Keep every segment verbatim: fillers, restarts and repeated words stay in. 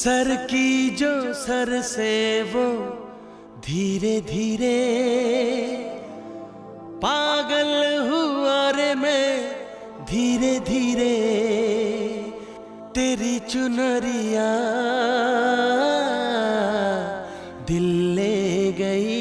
Sir की जो sir से वो धीरे धीरे पागल हुआ रे मैं धीरे धीरे तेरी चुनरिया दिल ले गई।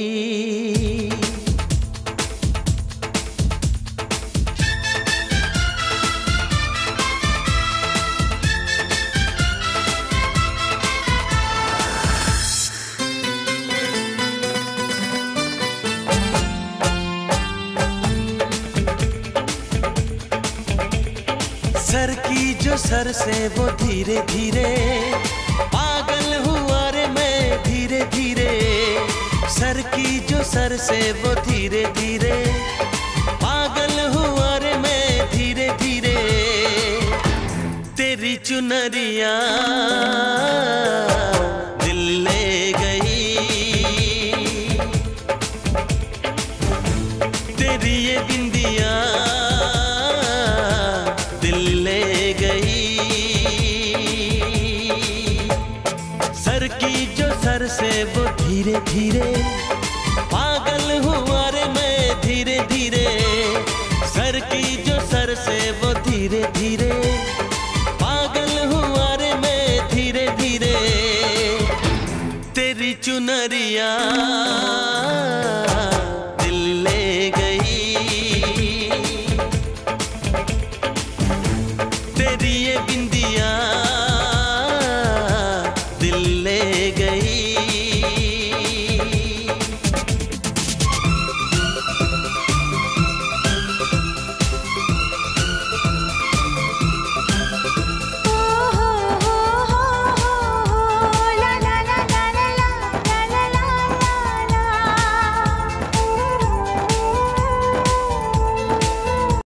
सर की जो सर से वो धीरे धीरे पागल हुआ रे मैं धीरे धीरे। सर की जो सर से वो धीरे धीरे पागल हुआ रे मैं धीरे धीरे तेरी चुनरिया दिल ले गई। तेरी ये बिंदिया दिल ले गई। सर की जो सर से वो धीरे धीरे पागल हुआ रे मैं धीरे धीरे। सर की जो सर से वो धीरे धीरे पागल हुआ रे मैं धीरे धीरे तेरी चुनरिया